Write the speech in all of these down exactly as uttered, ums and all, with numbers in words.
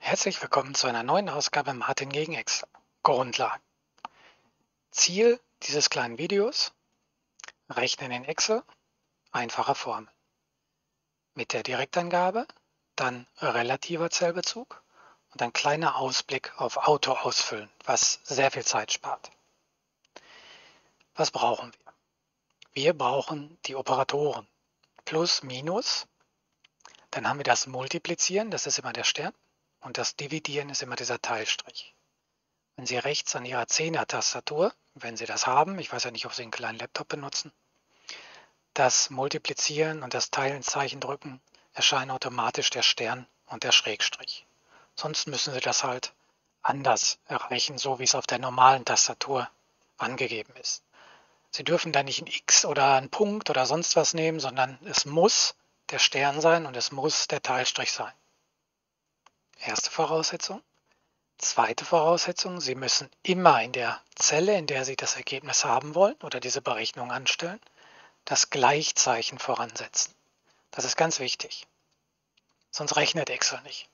Herzlich willkommen zu einer neuen Ausgabe Martin gegen Excel. Grundlagen. Ziel dieses kleinen Videos: Rechnen in Excel, einfache Formel. Mit der Direktangabe, dann relativer Zellbezug und ein kleiner Ausblick auf Auto ausfüllen, was sehr viel Zeit spart. Was brauchen wir? Wir brauchen die Operatoren. Plus, Minus, dann haben wir das Multiplizieren, das ist immer der Stern, und das Dividieren ist immer dieser Teilstrich. Wenn Sie rechts an Ihrer Zehner-Tastatur, wenn Sie das haben, ich weiß ja nicht, ob Sie einen kleinen Laptop benutzen, das Multiplizieren und das Teilenzeichen drücken, erscheinen automatisch der Stern und der Schrägstrich. Sonst müssen Sie das halt anders erreichen, so wie es auf der normalen Tastatur angegeben ist. Sie dürfen da nicht ein X oder ein Punkt oder sonst was nehmen, sondern es muss der Stern sein und es muss der Teilstrich sein. Erste Voraussetzung. Zweite Voraussetzung, Sie müssen immer in der Zelle, in der Sie das Ergebnis haben wollen oder diese Berechnung anstellen, das Gleichzeichen voransetzen. Das ist ganz wichtig. Sonst rechnet Excel nicht.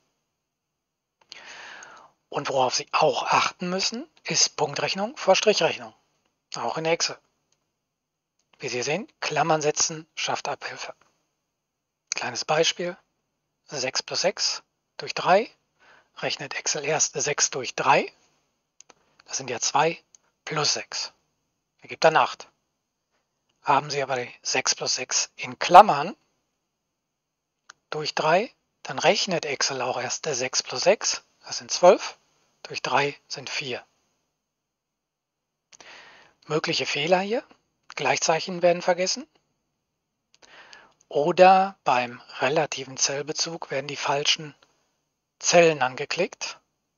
Und worauf Sie auch achten müssen, ist Punktrechnung vor Strichrechnung. Auch in Excel. Wie Sie sehen, Klammern setzen schafft Abhilfe. Kleines Beispiel: sechs plus sechs durch drei. Rechnet Excel erst sechs durch drei. Das sind ja zwei plus sechs. Ergibt dann acht. Haben Sie aber die sechs plus sechs in Klammern durch drei, dann rechnet Excel auch erst der sechs plus sechs, das sind zwölf, durch drei sind vier. Mögliche Fehler hier: Gleichzeichen werden vergessen oder beim relativen Zellbezug werden die falschen Zellen angeklickt.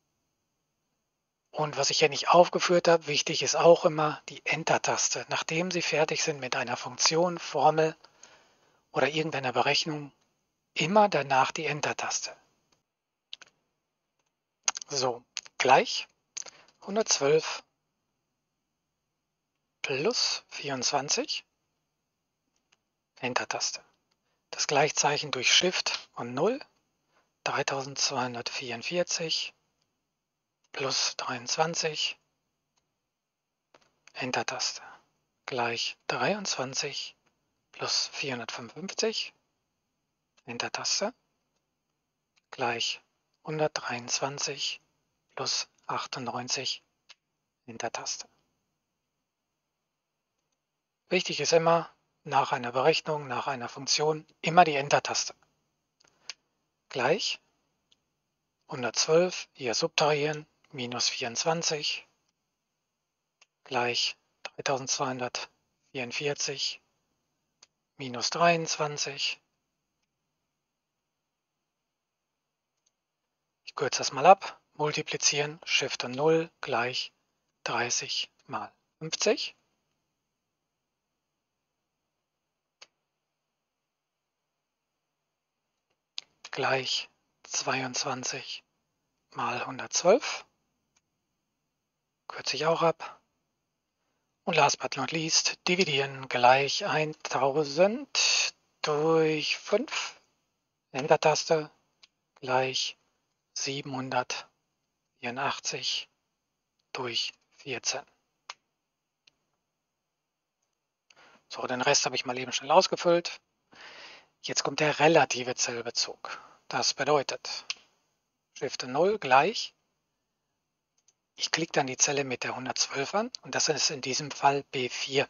Und was ich hier nicht aufgeführt habe, wichtig ist auch immer die Enter-Taste. Nachdem Sie fertig sind mit einer Funktion, Formel oder irgendeiner Berechnung, immer danach die Enter-Taste. So, gleich hundertzwölf plus vierundzwanzig, Enter-Taste. Das Gleichzeichen durch Shift und null, dreitausendzweihundertvierundvierzig plus dreiundzwanzig, Enter-Taste. Gleich dreiundzwanzig plus vierhundertfünfundfünfzig, Enter-Taste. Gleich hundertdreiundzwanzig plus achtundneunzig, Enter-Taste. Wichtig ist immer, nach einer Berechnung, nach einer Funktion, immer die Enter-Taste. Gleich hundertzwölf, hier subtrahieren, minus vierundzwanzig, gleich dreitausendzweihundertvierundvierzig, minus dreiundzwanzig. Ich kürze das mal ab, multiplizieren, Shift und null, gleich dreißig mal fünfzig. Gleich zweiundzwanzig mal hundertzwölf. Kürze ich auch ab. Und last but not least, dividieren, gleich tausend durch fünf. Enter-Taste, gleich siebenhundertvierundachtzig durch vierzehn. So, den Rest habe ich mal eben schnell ausgefüllt. Jetzt kommt der relative Zellbezug. Das bedeutet, Shift null gleich, ich klicke dann die Zelle mit der hundertzwölf an und das ist in diesem Fall B vier.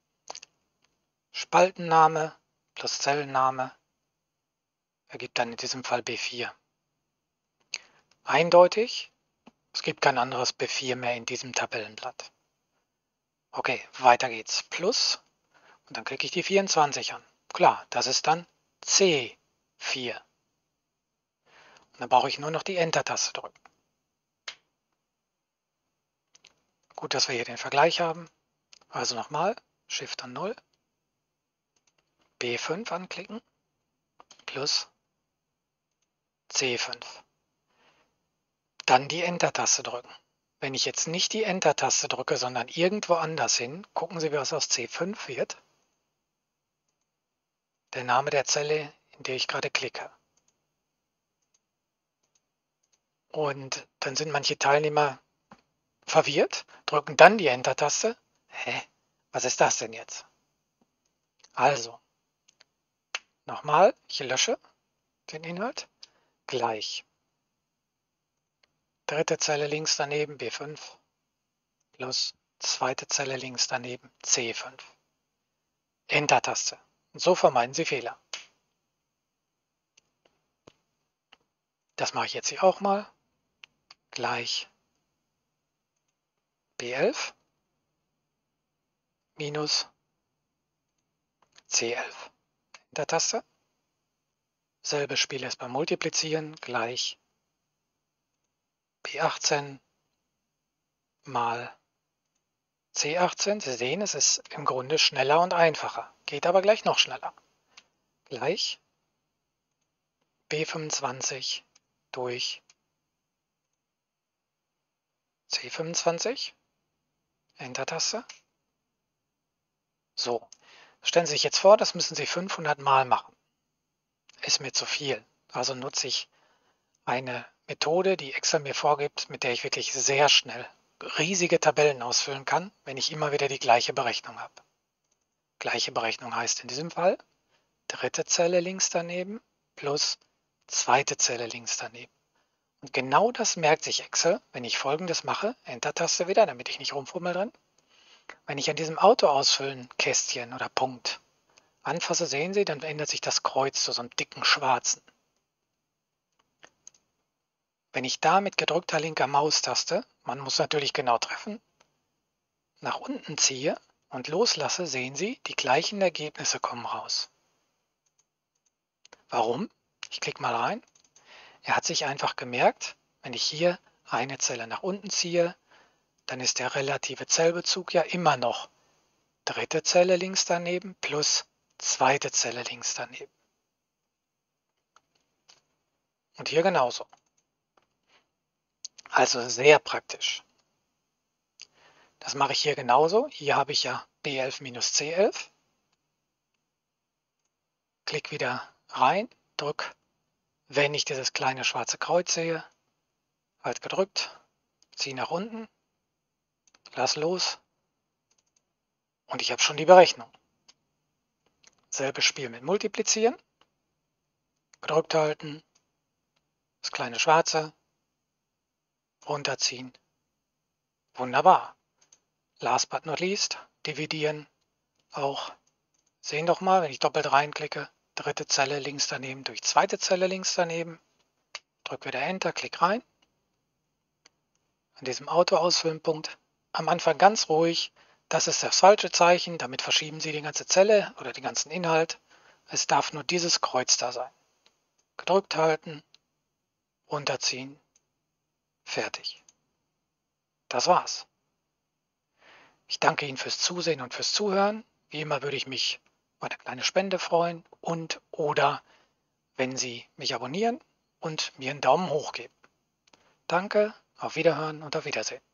Spaltenname plus Zellenname ergibt dann in diesem Fall B vier. Eindeutig, es gibt kein anderes B vier mehr in diesem Tabellenblatt. Okay, weiter geht's. Plus, und dann klicke ich die vierundzwanzig an. Klar, das ist dann C vier. Und dann brauche ich nur noch die Enter-Taste drücken. Gut, dass wir hier den Vergleich haben. Also nochmal, Shift und null, B fünf anklicken, plus C fünf. Dann die Enter-Taste drücken. Wenn ich jetzt nicht die Enter-Taste drücke, sondern irgendwo anders hin, gucken Sie, was aus C fünf wird. Der Name der Zelle, in der ich gerade klicke. Und dann sind manche Teilnehmer verwirrt, drücken dann die Enter-Taste. Hä? Was ist das denn jetzt? Also, nochmal, ich lösche den Inhalt. Gleich. Dritte Zelle links daneben B fünf plus zweite Zelle links daneben C fünf. Enter-Taste. Und so vermeiden Sie Fehler. Das mache ich jetzt hier auch mal. Gleich B elf minus C elf. Enter-Taste. Selbe Spiel ist beim Multiplizieren. Gleich B achtzehn mal C achtzehn. Sie sehen, es ist im Grunde schneller und einfacher. Geht aber gleich noch schneller. Gleich B fünfundzwanzig durch C fünfundzwanzig. Enter-Taste. So. Stellen Sie sich jetzt vor, das müssen Sie fünfhundert Mal machen. Ist mir zu viel. Also nutze ich eine Methode, die Excel mir vorgibt, mit der ich wirklich sehr schnell riesige Tabellen ausfüllen kann, wenn ich immer wieder die gleiche Berechnung habe. Gleiche Berechnung heißt in diesem Fall dritte Zelle links daneben plus zweite Zelle links daneben. Und genau das merkt sich Excel, wenn ich Folgendes mache, Enter-Taste wieder, damit ich nicht rumfummel drin. Wenn ich an diesem Auto ausfüllen Kästchen oder Punkt anfasse, sehen Sie, dann ändert sich das Kreuz zu so einem dicken schwarzen. Wenn ich da mit gedrückter linker Maustaste, man muss natürlich genau treffen, nach unten ziehe und loslasse, sehen Sie, die gleichen Ergebnisse kommen raus. Warum? Ich klicke mal rein. Er hat sich einfach gemerkt, wenn ich hier eine Zelle nach unten ziehe, dann ist der relative Zellbezug ja immer noch dritte Zelle links daneben plus zweite Zelle links daneben. Und hier genauso. Also sehr praktisch. Das mache ich hier genauso. Hier habe ich ja B elf minus C elf. Klick wieder rein, drück, wenn ich dieses kleine schwarze Kreuz sehe, halt gedrückt, ziehe nach unten, lass los und ich habe schon die Berechnung. Selbes Spiel mit Multiplizieren, gedrückt halten, das kleine schwarze, runterziehen. Wunderbar. Last but not least, dividieren auch. Sehen doch mal, wenn ich doppelt reinklicke, dritte Zelle links daneben durch zweite Zelle links daneben. Drück wieder Enter, klick rein. An diesem Auto-Ausfüllen-Punkt am Anfang ganz ruhig. Das ist das falsche Zeichen, damit verschieben Sie die ganze Zelle oder den ganzen Inhalt. Es darf nur dieses Kreuz da sein. Gedrückt halten, runterziehen, fertig. Das war's. Ich danke Ihnen fürs Zusehen und fürs Zuhören. Wie immer würde ich mich über eine kleine Spende freuen und oder wenn Sie mich abonnieren und mir einen Daumen hoch geben. Danke, auf Wiederhören und auf Wiedersehen.